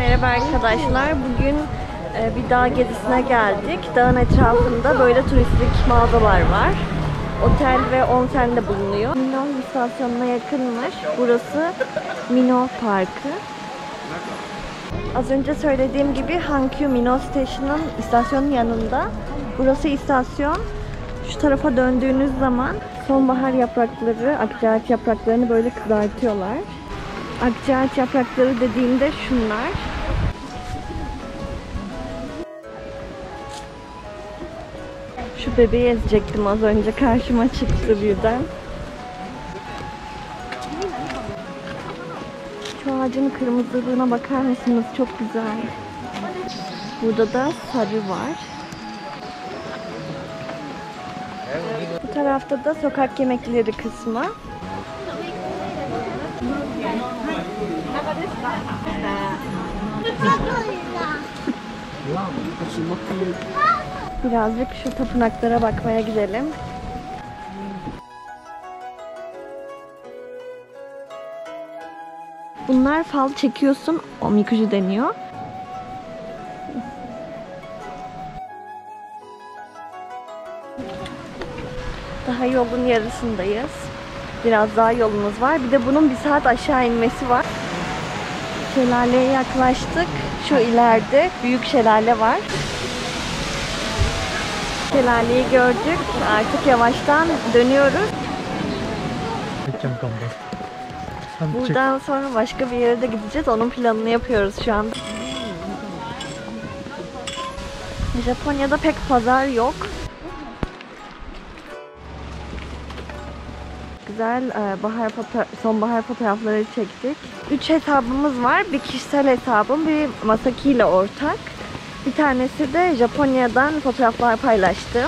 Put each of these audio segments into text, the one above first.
Merhaba arkadaşlar. Bugün bir dağ gezisine geldik. Dağın etrafında böyle turistik mağazalar var. Otel ve onsen de bulunuyor. Mino istasyonuna yakınmış. Burası Mino Parkı. Az önce söylediğim gibi Hankyu Mino Station'ın istasyonun yanında. Burası istasyon. Şu tarafa döndüğünüz zaman sonbahar yaprakları, akçaağaç yapraklarını böyle kızartıyorlar. Akçaağaç yaprakları dediğimde şunlar. Şu bebeği ezecektim az önce. Karşıma çıktı birden. Şu ağacın kırmızılığına bakar mısınız? Çok güzel. Burada da sarı var. Bu tarafta da sokak yemekleri kısmı. Birazcık şu tapınaklara bakmaya gidelim. Bunlar fal çekiyorsun, omikuju deniyor. Daha yolun yarısındayız. Biraz daha yolumuz var. Bir de bunun bir saat aşağı inmesi var. Şelaleye yaklaştık. Şu ileride büyük şelale var. Şelaleyi gördük. Artık yavaştan dönüyoruz. Buradan sonra başka bir yere de gideceğiz. Onun planını yapıyoruz şu anda. Japonya'da pek pazar yok. Güzel sonbahar fotoğrafları çektik. 3 hesabımız var. Bir kişisel hesabım, bir Masaki ile ortak. Bir tanesi de Japonya'dan fotoğraflar paylaştım.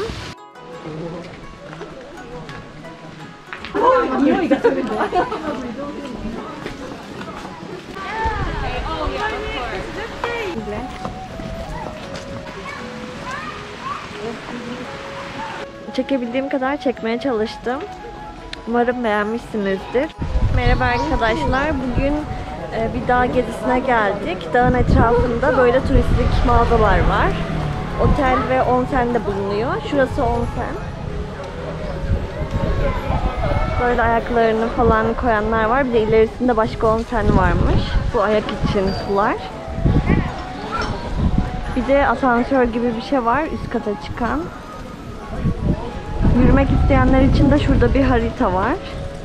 Çekebildiğim kadar çekmeye çalıştım. Umarım beğenmişsinizdir. Merhaba arkadaşlar. Bugün bir dağ gezisine geldik. Dağın etrafında böyle turistik mağazalar var. Otel ve onsen de bulunuyor. Şurası onsen. Böyle ayaklarını falan koyanlar var. Bir de ilerisinde başka onsen varmış. Bu ayak için sular. Bir de asansör gibi bir şey var üst kata çıkan. Yürümek isteyenler için de şurada bir harita var.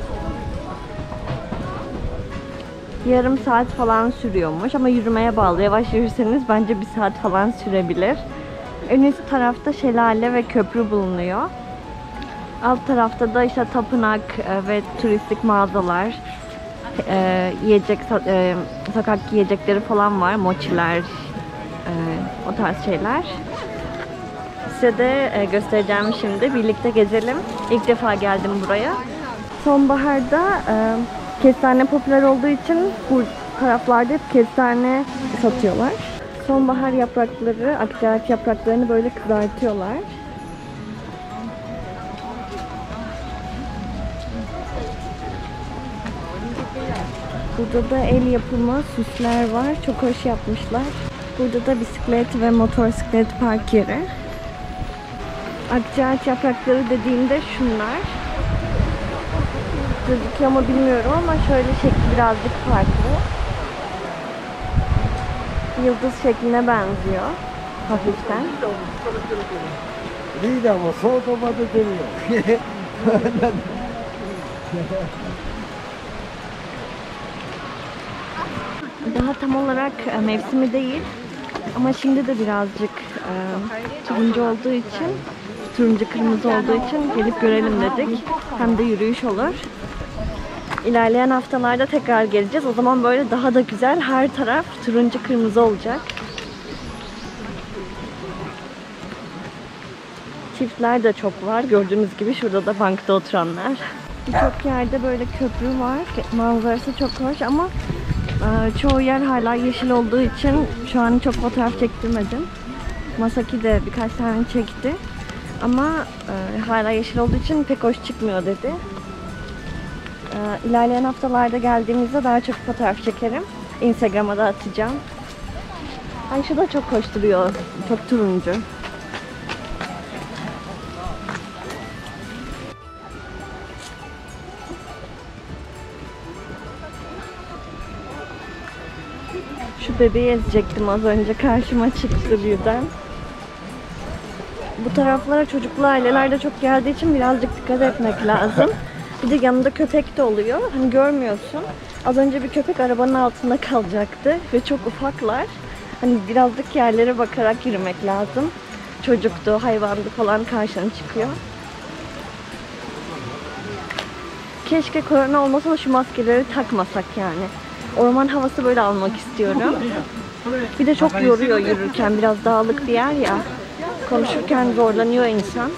Yarım saat falan sürüyormuş ama yürümeye bağlı. Yavaş yürürseniz bence bir saat falan sürebilir. En üst tarafta şelale ve köprü bulunuyor. Alt tarafta da işte tapınak ve turistik mağazalar, sokak yiyecekleri falan var. Mochiler, o tarz şeyler. Size de göstereceğim şimdi. Birlikte gezelim. İlk defa geldim buraya. Sonbaharda kestane popüler olduğu için bu taraflarda hep kestane satıyorlar. Sonbahar yaprakları, akçaağaç yapraklarını böyle kızartıyorlar. Burada da el yapımı süsler var. Çok hoş yapmışlar. Burada da bisiklet ve motosiklet park yeri. Akçaağaç yaprakları dediğimde şunlar. Gözüküyor mu bilmiyorum ama şöyle şekli birazcık farklı. Yıldız şekline benziyor. Hafiften. Daha tam olarak mevsimi değil. Ama şimdi de birazcık turuncu olduğu için, turuncu kırmızı olduğu için gelip görelim dedik. Hem de yürüyüş olur. İlerleyen haftalarda tekrar geleceğiz. O zaman böyle daha da güzel, her taraf turuncu kırmızı olacak. Çiftler de çok var. Gördüğünüz gibi şurada da bankta oturanlar. Birçok yerde böyle köprü var. Manzarası çok hoş ama çoğu yer hala yeşil olduğu için şu an çok fotoğraf çektirmedim. Masaki de birkaç tane çekti. Ama hala yeşil olduğu için pek hoş çıkmıyor dedi. İlerleyen haftalarda geldiğimizde daha çok fotoğraf çekerim. Instagram'a da atacağım. Ay şu da çok hoş duruyor. Çok turuncu. Şu bebeği ezecektim az önce. Karşıma çıktı birden. Bu taraflara çocuklu aileler de çok geldiği için birazcık dikkat etmek lazım. Bir de yanında köpek de oluyor. Hani görmüyorsun. Az önce bir köpek arabanın altında kalacaktı ve çok ufaklar. Hani birazcık yerlere bakarak yürümek lazım. Çocuktu, hayvandı falan karşına çıkıyor. Keşke korona olmasa da şu maskeleri takmasak yani. Orman havası böyle almak istiyorum. Bir de çok yoruyor yürürken, biraz dağlık bir yer ya. Konuşurken zorlanıyor insan.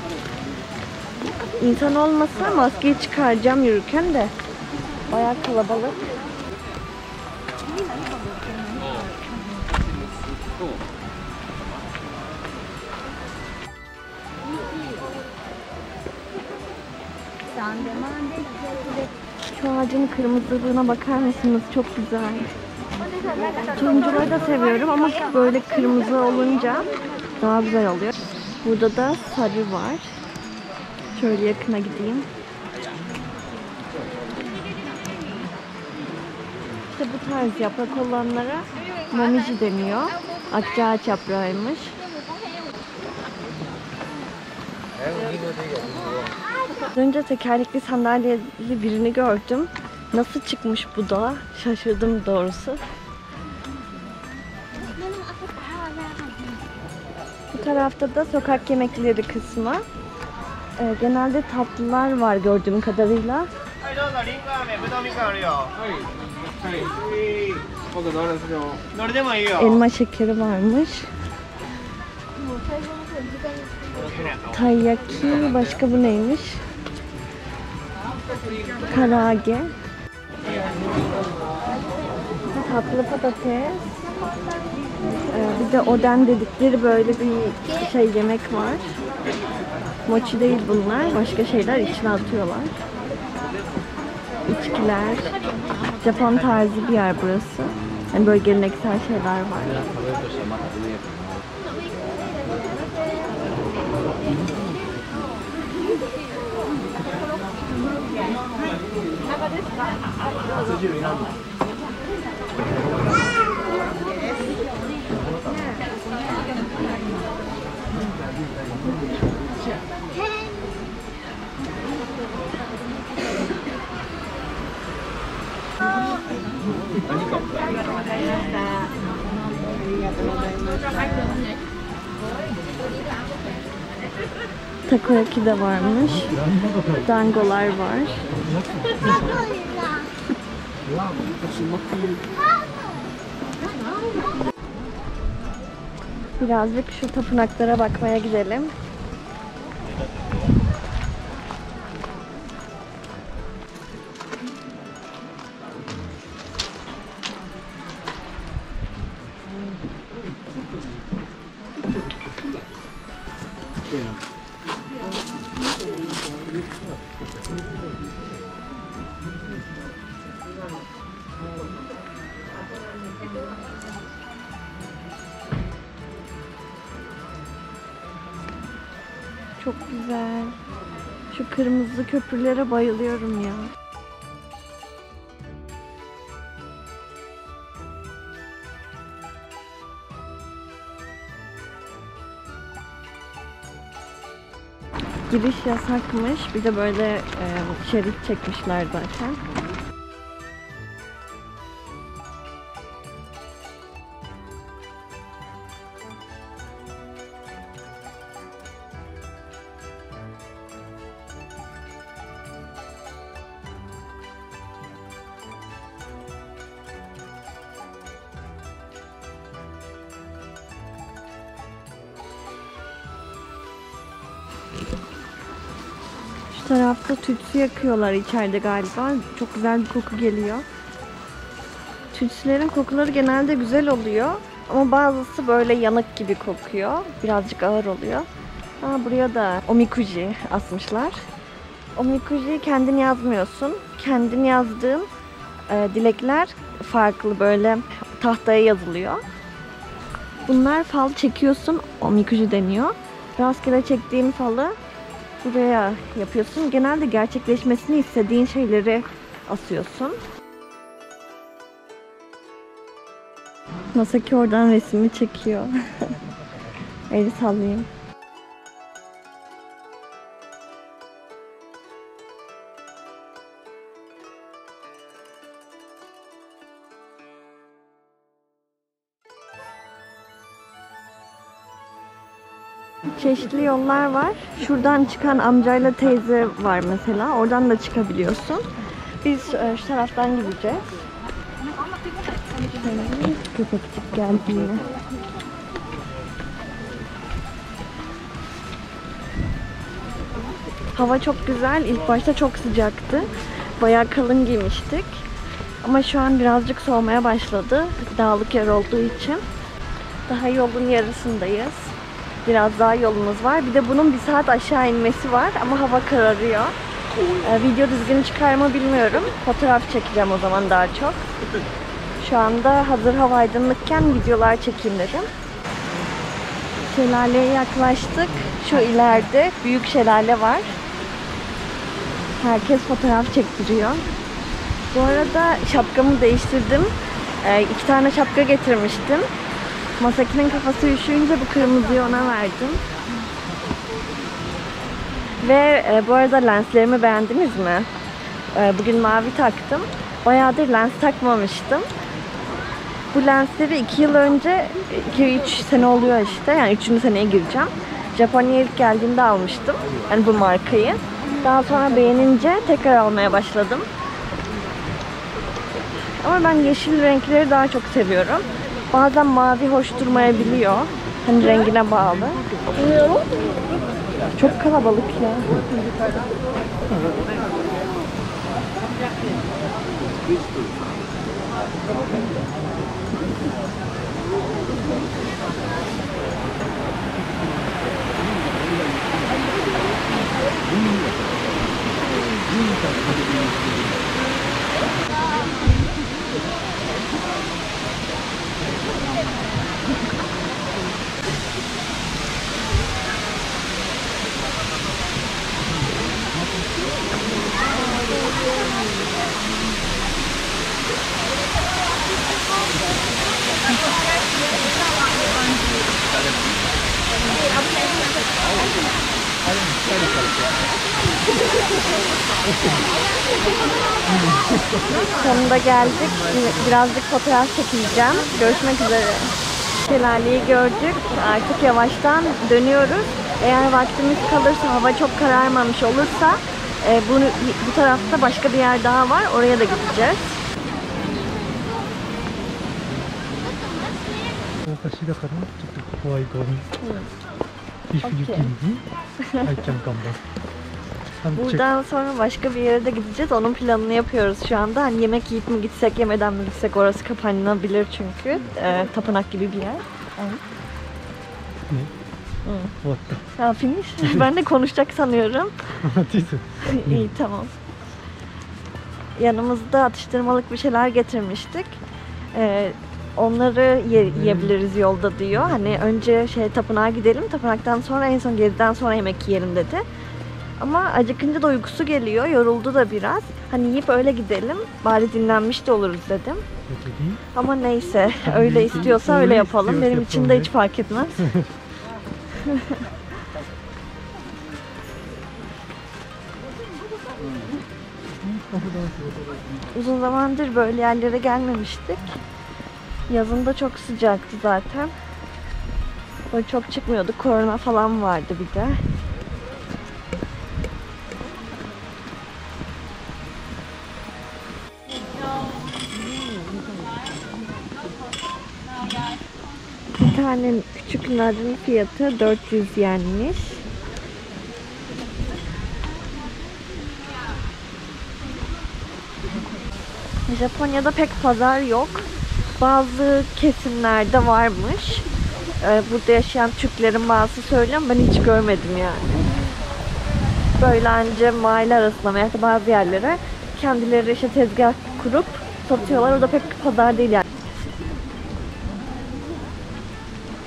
İnsan olmasa maskeyi çıkaracağım yürürken de. Bayağı kalabalık. Şu ağacın kırmızılığına bakar mısınız? Çok güzel. Turuncuları da seviyorum ama böyle kırmızı olunca daha güzel oluyor. Burada da sarı var. Şöyle yakına gideyim. İşte bu tarz yaprak olanlara momiji deniyor. Akçaağaç yaprağıymış. Az önce tekerlekli sandalyeli birini gördüm. Nasıl çıkmış bu da? Şaşırdım doğrusu. Bu tarafta da sokak yemekleri kısmı. Genelde tatlılar var gördüğüm kadarıyla. Elma şekeri varmış. Taiyaki, başka bu neymiş? Karage. Tatlı patates. Bir de oden dedikleri böyle bir şey yemek var. Mochi değil bunlar. Başka şeyler içine atıyorlar. İçkiler. Japon tarzı bir yer burası. Yani böyle geleneksel şeyler var. Takoyaki de varmış. Dangolar var. Birazcık şu tapınaklara bakmaya gidelim. Çok güzel. Şu kırmızı köprülere bayılıyorum ya. Giriş yasakmış. Bir de böyle şerit çekmişler zaten. Şu tarafta tütsü yakıyorlar içeride galiba. Çok güzel bir koku geliyor. Tütsülerin kokuları genelde güzel oluyor. Ama bazısı böyle yanık gibi kokuyor. Birazcık ağır oluyor. Buraya da omikuji asmışlar. Omikuji'yi kendin yazmıyorsun. Kendin yazdığın dilekler farklı böyle tahtaya yazılıyor. Bunlar fal çekiyorsun. Omikuji deniyor. Rastgele çektiğin falı buraya yapıyorsun. Genelde gerçekleşmesini istediğin şeyleri asıyorsun. Masaki oradan resmi çekiyor. Eli sallayayım. Çeşitli yollar var. Şuradan çıkan amcayla teyze var mesela. Oradan da çıkabiliyorsun. Biz şu taraftan gideceğiz. Köpekçik geldi yine. Hava çok güzel. İlk başta çok sıcaktı. Bayağı kalın giymiştik. Ama şu an birazcık soğumaya başladı. Dağlık yer olduğu için. Daha yolun yarısındayız. Biraz daha yolumuz var. Bir de bunun 1 saat aşağı inmesi var ama hava kararıyor. Video düzgün çıkar mı bilmiyorum. Fotoğraf çekeceğim o zaman daha çok. Şu anda hazır hava aydınlıkken videolar çekeyim dedim. Şelaleye yaklaştık. Şu ileride büyük şelale var. Herkes fotoğraf çektiriyor. Bu arada şapkamı değiştirdim. 2 tane şapka getirmiştim. Masaki'nin kafası üşüyünce bu kırmızıyı ona verdim. Ve bu arada lenslerimi beğendiniz mi? Bugün mavi taktım. Bayağıdır lens takmamıştım. Bu lensleri 2 yıl önce, 2-3 sene oluyor işte. Yani 3. seneye gireceğim. Japonya'ya ilk geldiğimde almıştım. Yani bu markayı. Daha sonra beğenince tekrar almaya başladım. Ama ben yeşil renkleri daha çok seviyorum. Bazen mavi hoş durmayabiliyor. Hani rengine bağlı. Çok kalabalık ya. Sonunda geldik. Birazcık fotoğraf çekeceğim. Görüşmek üzere. Şelaleyi gördük. Artık yavaştan dönüyoruz. Eğer vaktimiz kalırsa, hava çok kararmamış olursa bu tarafta başka bir yer daha var. Oraya da gideceğiz. Buradan sonra başka bir yere de gideceğiz. Onun planını yapıyoruz şu anda. Hani yemek yiyip mi gitsek, yemeden mi gitsek, orası kapanabilir çünkü. Tapınak gibi bir yer. Evet. Ha, finish. Ben de konuşacak sanıyorum. İyi, tamam. Yanımızda atıştırmalık bir şeyler getirmiştik. Onları yiyebiliriz yolda diyor. Hani önce tapınağa gidelim. Tapınaktan sonra en son geziden sonra yemek yiyelim dedi. Ama acıkınca da uykusu geliyor. Yoruldu da biraz. Hani yiyip öyle gidelim. Bari dinlenmiş de oluruz dedim. Ama neyse. Öyle istiyorsa öyle yapalım. Benim için de hiç fark etmez. Uzun zamandır böyle yerlere gelmemiştik. Yazında çok sıcaktı zaten. Böyle çok çıkmıyorduk. Korona falan vardı bir de. Bir tane küçük narın fiyatı 400 yenmiş. Japonya'da pek pazar yok. Bazı kesimlerde varmış. Burada yaşayan Türklerin bazısı söylüyor ama ben hiç görmedim yani. Böyle anca mahalle arasında veya bazı yerlere kendileri tezgah kurup satıyorlar. O da pek pazar değil yani.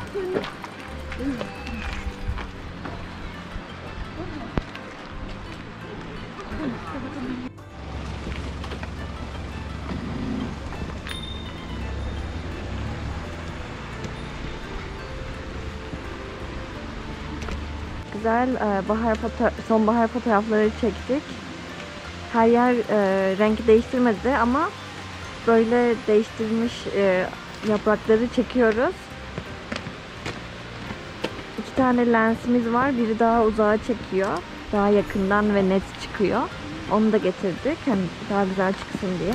Güzel sonbahar fotoğrafları çektik. Her yer renk değiştirmedi ama böyle değiştirmiş yaprakları çekiyoruz. 2 tane lensimiz var. Biri daha uzağa çekiyor. Daha yakından ve net çıkıyor. Onu da getirdik. Hani daha güzel çıksın diye.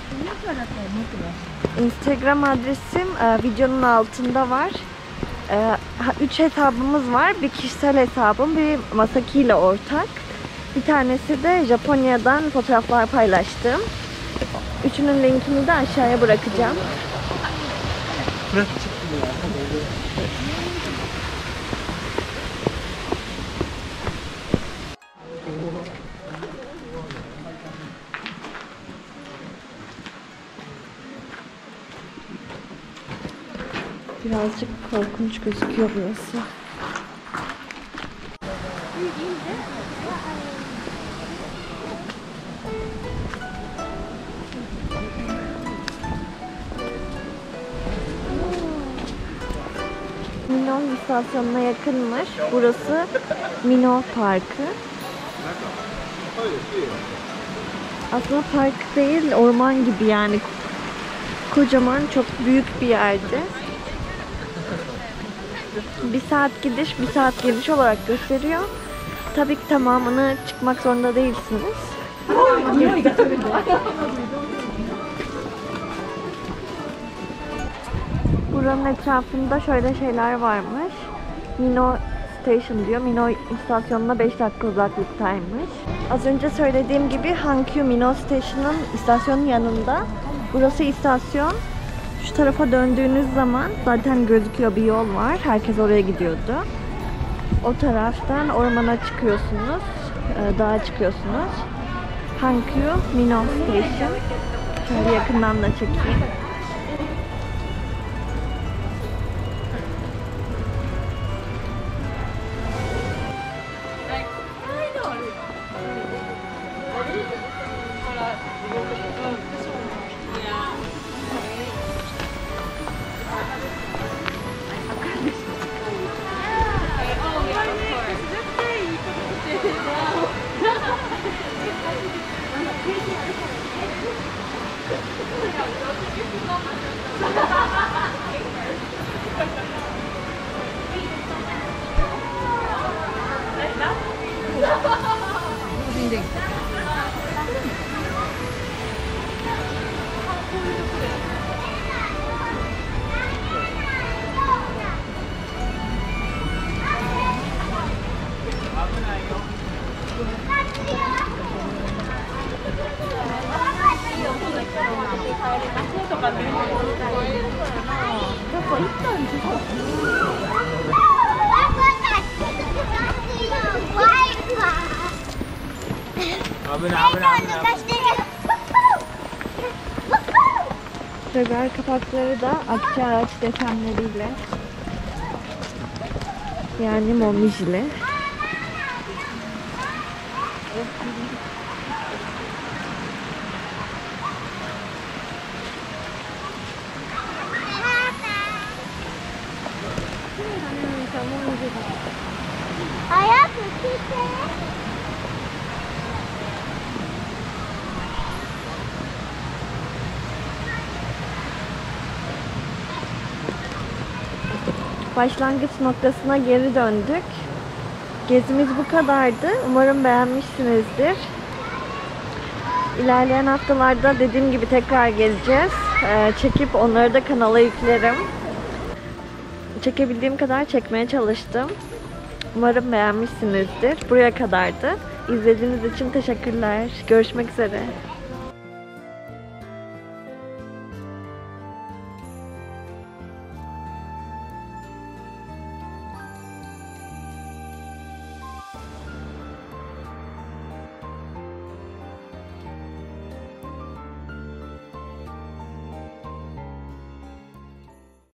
Instagram adresim videonun altında var. 3 hesabımız var. Bir kişisel hesabım, bir Masaki ile ortak. Bir tanesi de Japonya'dan fotoğraflar paylaştım. Üçünün linkini de aşağıya bırakacağım. Birazcık korkunç gözüküyor burası. Mino istasyonuna yakınmış. Burası Mino Parkı. Aslında park değil, orman gibi yani. Kocaman, çok büyük bir yerde. 1 saat gidiş, 1 saat geliş olarak gösteriyor. Tabii ki tamamını çıkmak zorunda değilsiniz. Buranın etrafında şöyle şeyler varmış. Mino Station diyor. Mino istasyonuna 5 dakika uzaklıktaymış. Az önce söylediğim gibi Hankyu Mino Station'ın istasyonun yanında. Burası istasyon. Şu tarafa döndüğünüz zaman zaten gözüküyor, bir yol var. Herkes oraya gidiyordu. O taraftan ormana çıkıyorsunuz. Dağa çıkıyorsunuz. Hankyu Mino Station. Şöyle yakından da çekeyim. Rögar kapakları da akça ağaç desenleriyle, yani momijli. Başlangıç noktasına geri döndük. Gezimiz bu kadardı. Umarım beğenmişsinizdir. İlerleyen haftalarda dediğim gibi tekrar geleceğiz. Çekip onları da kanala yüklerim. Çekebildiğim kadar çekmeye çalıştım. Umarım beğenmişsinizdir. Buraya kadardı. İzlediğiniz için teşekkürler. Görüşmek üzere.